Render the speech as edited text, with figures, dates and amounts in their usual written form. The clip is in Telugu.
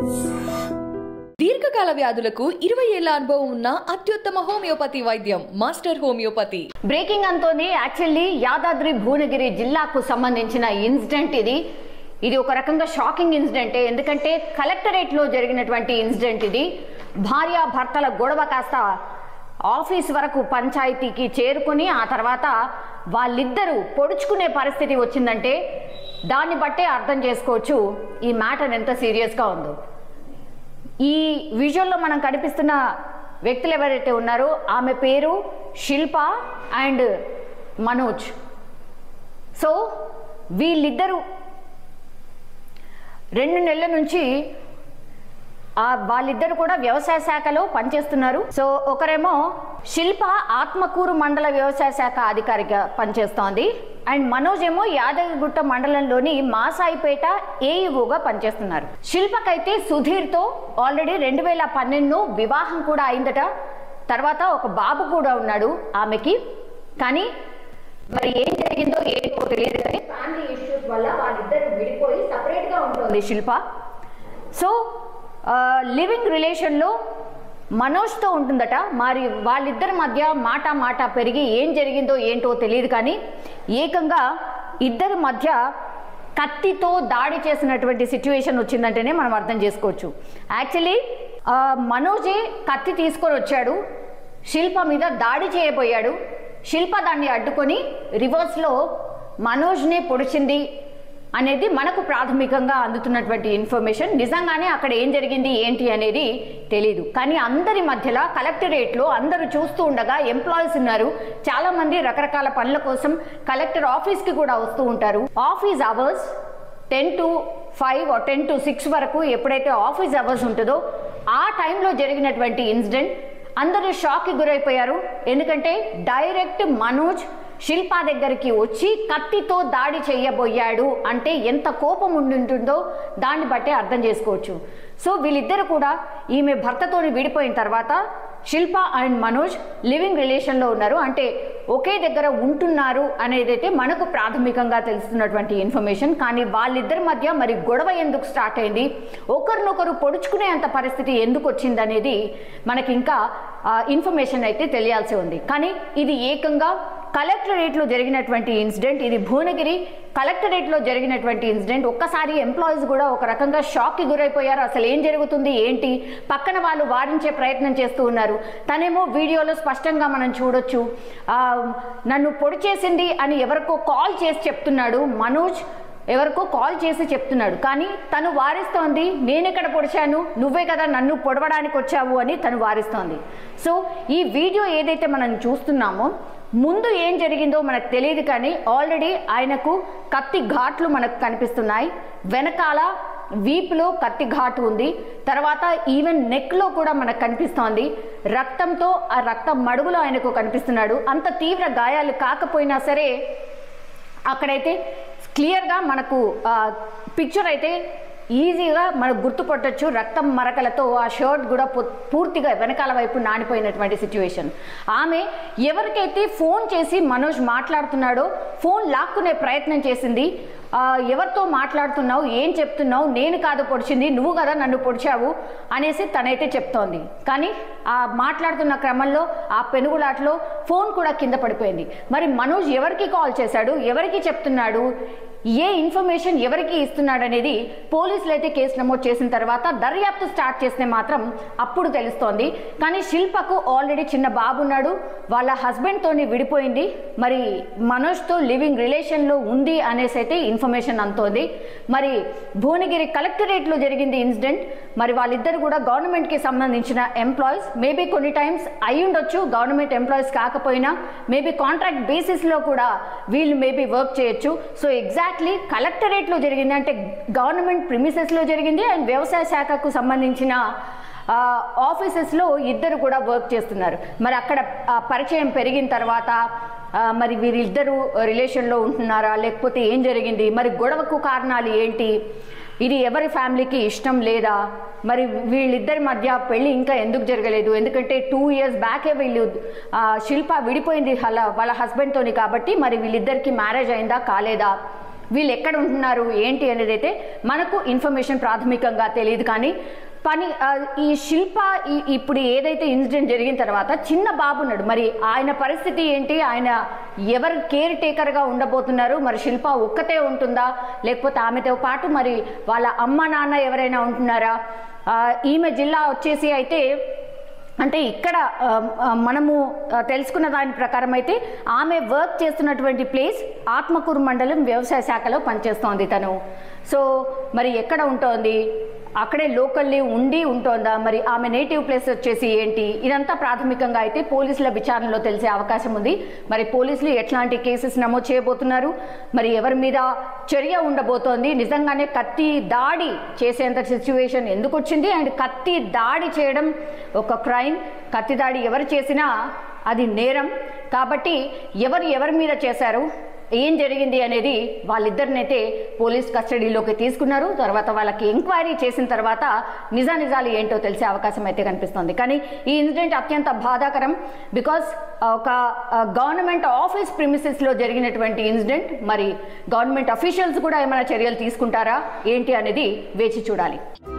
దీర్ఘకాల వ్యాధులకు 20 ఏళ్ల అనుభవం ఉన్న అత్యుత్తమ హోమియోపతి వైద్యం మాస్టర్ హోమియోపతి. బ్రేకింగ్ అంతోనే యాక్చువల్లీ యాదాద్రి భువనగిరి జిల్లాకు సంబంధించిన ఇన్సిడెంట్ ఇది ఒక రకంగా షాకింగ్ ఇన్సిడెంటే. ఎందుకంటే కలెక్టరేట్లో జరిగినటువంటి ఇన్సిడెంట్ ఇది. భార్యాభర్తల గొడవ కాస్త ఆఫీస్ వరకు పంచాయతీకి చేరుకుని ఆ తర్వాత వాళ్ళిద్దరూ పొడుచుకునే పరిస్థితి వచ్చిందంటే దాన్ని బట్టే అర్థం చేసుకోవచ్చు ఈ మ్యాటర్ ఎంత సీరియస్గా ఉందో. ఈ విజువల్లో మనం కనిపిస్తున్న వ్యక్తులు ఎవరైతే ఉన్నారో ఆమె పేరు శిల్ప అండ్ మనోజ్. సో వీళ్ళిద్దరూ 2 నెలల నుంచి వాళ్ళిద్దరు కూడా వ్యవసాయ శాఖలో పనిచేస్తున్నారు. సో ఒకరేమో శిల్ప ఆత్మకూరు మండల వ్యవసాయ శాఖ అధికారిగా పనిచేస్తోంది అండ్ మనోజ్ ఏమో యాదగిరిగుట్ట మండలంలోని మాసాయిపేట ఏఈఓగా పనిచేస్తున్నారు. శిల్పకైతే సుధీర్తో ఆల్రెడీ 2012 వివాహం కూడా అయిందట. తర్వాత ఒక బాబు కూడా ఉన్నాడు ఆమెకి. కానీ మరి ఏం జరిగిందో ఏంటో తెలియదు కానీ ఫ్యామిలీ ఇష్యూస్ వల్ల వాళ్ళిద్దరు విడిపోయి సపరేట్గా ఉంటుంది శిల్ప. సో లివింగ్ రిలేషన్లో మనోజ్తో ఉంటుందట. మరి వాళ్ళిద్దరి మధ్య మాట పెరిగి ఏం జరిగిందో ఏంటో తెలియదు కానీ ఏకంగా ఇద్దరి మధ్య కత్తితో దాడి చేసినటువంటి సిచ్యువేషన్ వచ్చిందంటేనే మనం అర్థం చేసుకోవచ్చు. యాక్చువల్లీ మనోజే కత్తి తీసుకొని వచ్చాడు, శిల్ప మీద దాడి చేయబోయాడు. శిల్ప దాన్ని అడ్డుకొని రివర్స్లో మనోజ్నే పొడిచింది అనేది మనకు ప్రాథమికంగా అందుతున్నటువంటి ఇన్ఫర్మేషన్. నిజంగానే అక్కడ ఏం జరిగింది ఏంటి అనేది తెలీదు. కానీ అందరి మధ్యలో కలెక్టరేట్లో అందరూ చూస్తూ ఉండగా ఎంప్లాయీస్ ఉన్నారు. చాలా మంది రకరకాల పనుల కోసం కలెక్టర్ ఆఫీస్కి కూడా వస్తూ ఉంటారు. Office hours 10 to 5 or 10 to 6 వరకు ఎప్పుడైతే ఆఫీస్ అవర్స్ ఉంటుందో ఆ టైంలో జరిగినటువంటి ఇన్సిడెంట్ అందరూ షాక్కి గురైపోయారు. ఎందుకంటే డైరెక్ట్ మనోజ్ శిల్ప దగ్గరికి వచ్చి కత్తితో దాడి చేయబోయాడు అంటే ఎంత కోపం ఉంటుందో దాన్ని బట్టే అర్థం చేసుకోవచ్చు. సో వీళ్ళిద్దరు కూడా ఈమె భర్తతోని విడిపోయిన తర్వాత శిల్ప అండ్ మనోజ్ లివింగ్ రిలేషన్లో ఉన్నారు, అంటే ఒకే దగ్గర ఉంటున్నారు అనేదైతే మనకు ప్రాథమికంగా తెలుస్తున్నటువంటి ఇన్ఫర్మేషన్. కానీ వాళ్ళిద్దరి మధ్య మరి గొడవ ఎందుకు స్టార్ట్ అయింది, ఒకరినొకరు పొడుచుకునే అంత పరిస్థితి ఎందుకు వచ్చింది అనేది మనకి ఇంకా ఇన్ఫర్మేషన్ అయితే తెలియాల్సి ఉంది. కానీ ఇది ఏకంగా కలెక్టరేట్లో జరిగినటువంటి ఇన్సిడెంట్. ఇది భువనగిరి కలెక్టరేట్లో జరిగినటువంటి ఇన్సిడెంట్. ఒక్కసారి ఎంప్లాయీస్ కూడా ఒక రకంగా షాక్కి గురైపోయారు. అసలు ఏం జరుగుతుంది ఏంటి, పక్కన వాళ్ళు వారించే ప్రయత్నం చేస్తూ ఉన్నారు. తనేమో వీడియోలో స్పష్టంగా మనం చూడొచ్చు నన్ను పొడి చేసింది అని ఎవరికో కాల్ చేసి చెప్తున్నాడు. మనోజ్ ఎవరికో కాల్ చేసి చెప్తున్నాడు కానీ తను వారిస్తోంది నేనెక్కడ పొడిచాను, నువ్వే కదా నన్ను పొడవడానికి వచ్చావు అని తను వారిస్తోంది. సో ఈ వీడియో ఏదైతే మనం చూస్తున్నామో ముందు ఏం జరిగిందో మనకు తెలియదు కానీ ఆల్రెడీ ఆయనకు కత్తి ఘాట్లు మనకు కనిపిస్తున్నాయి. వెనకాల వీపులో కత్తి ఘాటు ఉంది. తర్వాత ఈవెన్ నెక్లో కూడా మనకు కనిపిస్తోంది. రక్తంతో ఆ రక్తం మడుగులో ఆయనకు కనిపిస్తున్నాడు. అంత తీవ్ర గాయాలు కాకపోయినా సరే అక్కడైతే క్లియర్గా మనకు పిక్చర్ అయితే ఈజీగా మనకు గుర్తుపట్టొచ్చు. రక్తం మరకలతో ఆ షర్ట్ కూడా పూర్తిగా వెనకాల వైపు నానిపోయినటువంటి సిచ్యువేషన్. ఆమె ఎవరికైతే ఫోన్ చేసి మనోజ్ మాట్లాడుతున్నాడో ఫోన్ లాక్కునే ప్రయత్నం చేసింది. ఎవరితో మాట్లాడుతున్నావు, ఏం చెప్తున్నావు, నేను కాదు పొడిచింది, నువ్వు కదా నన్ను పొడిచావు అనేసి తనైతే చెప్తోంది. కానీ ఆ మాట్లాడుతున్న క్రమంలో ఆ పెనుగులాటలో ఫోన్ కూడా కింద పడిపోయింది. మరి మనోజ్ ఎవరికి కాల్ చేశాడు, ఎవరికి చెప్తున్నాడు, ఏ ఇన్ఫర్మేషన్ ఎవరికి ఇస్తున్నాడు అనేది పోలీసులు అయితే కేసు నమోదు చేసిన తర్వాత దర్యాప్తు స్టార్ట్ చేస్తే మాత్రం అప్పుడు తెలుస్తోంది. కానీ శిల్పకు ఆల్రెడీ చిన్న బాబు ఉన్నాడు, వాళ్ళ హస్బెండ్తోని విడిపోయింది, మరి మనోజ్తో లివింగ్ రిలేషన్లో ఉంది అనేసి అయితే ఇన్ఫర్మేషన్ అంతోంది. మరి భువనగిరి కలెక్టరేట్లో జరిగింది ఇన్సిడెంట్. మరి వాళ్ళిద్దరు కూడా గవర్నమెంట్కి సంబంధించిన ఎంప్లాయీస్. మేబీ కొన్ని టైమ్స్ అయి ఉండొచ్చు గవర్నమెంట్ ఎంప్లాయీస్ కాకపోయినా, మేబీ కాంట్రాక్ట్ బేసిస్లో కూడా వీళ్ళు మేబీ వర్క్ చేయొచ్చు. సో ఎగ్జాక్ట్లీ కలెక్టరేట్లో జరిగింది అంటే గవర్నమెంట్ ప్రిమిసెస్లో జరిగింది అండ్ వ్యవసాయ శాఖకు సంబంధించిన ఆఫీసెస్లో ఇద్దరు కూడా వర్క్ చేస్తున్నారు. మరి అక్కడ పరిచయం పెరిగిన తర్వాత మరి వీరిద్దరూ రిలేషన్లో ఉంటున్నారా లేకపోతే ఏం జరిగింది, మరి గొడవకు కారణాలు ఏంటి, ఇది ఎవరి ఫ్యామిలీకి ఇష్టం లేదా, మరి వీళ్ళిద్దరి మధ్య పెళ్లి ఇంకా ఎందుకు జరగలేదు, ఎందుకంటే 2 years బ్యాకే వీళ్ళు శిల్ప విడిపోయింది వాళ్ళ హస్బెండ్తోని కాబట్టి మరి వీళ్ళిద్దరికి మ్యారేజ్ అయిందా కాలేదా, వీళ్ళు ఎక్కడ ఉంటున్నారు ఏంటి అనేది అయితే మనకు ఇన్ఫర్మేషన్ ప్రాథమికంగా తెలియదు. కానీ ఈ శిల్ప ఇప్పుడు ఏదైతే ఇన్సిడెంట్ జరిగిన తర్వాత చిన్న బాబు ఉన్నాడు, మరి ఆయన పరిస్థితి ఏంటి, ఆయన ఎవరు కేర్ టేకర్గా ఉండబోతున్నారు, మరి శిల్ప ఒక్కతే ఉంటుందా లేకపోతే ఆమెతో పాటు మరి వాళ్ళ అమ్మ నాన్న ఎవరైనా ఉంటున్నారా? ఈమె జిల్లా వచ్చేసి అయితే అంటే ఇక్కడ మనము తెలుసుకున్న దాని ప్రకారం అయితే ఆమె వర్క్ చేస్తున్నటువంటి ప్లేస్ ఆత్మకూరు మండలం వ్యవసాయ శాఖలో పనిచేస్తోంది తను. సో మరి ఎక్కడ ఉంటోంది, అక్కడే లోకల్లీ ఉంటోందా, మరి ఆమె నేటివ్ ప్లేస్ వచ్చేసి ఏంటి, ఇదంతా ప్రాథమికంగా అయితే పోలీసుల విచారణలో తెలిసే అవకాశం ఉంది. మరి పోలీసులు ఎట్లాంటి కేసెస్ నమోదు చేయబోతున్నారు, మరి ఎవరి మీద చర్య ఉండబోతోంది, నిజంగానే కత్తి దాడి చేసేంత సిచ్యువేషన్ ఎందుకు వచ్చింది, అండ్ కత్తి దాడి చేయడం ఒక క్రైమ్, కత్తి దాడి ఎవరు చేసినా అది నేరం. కాబట్టి ఎవరి మీద చేశారు, ఏం జరిగింది అనేది వాళ్ళిద్దరినైతే పోలీస్ కస్టడీలోకి తీసుకున్నారు. తర్వాత వాళ్ళకి ఎంక్వైరీ చేసిన తర్వాత నిజాలు ఏంటో తెలిసే అవకాశం అయితే కనిపిస్తుంది. కానీ ఈ ఇన్సిడెంట్ అత్యంత బాధాకరం. బికాస్ ఒక గవర్నమెంట్ ఆఫీస్ ప్రిమిసెస్లో జరిగినటువంటి ఇన్సిడెంట్. మరి గవర్నమెంట్ అఫీషియల్స్ కూడా ఏమైనా చర్యలు తీసుకుంటారా ఏంటి అనేది వేచి చూడాలి.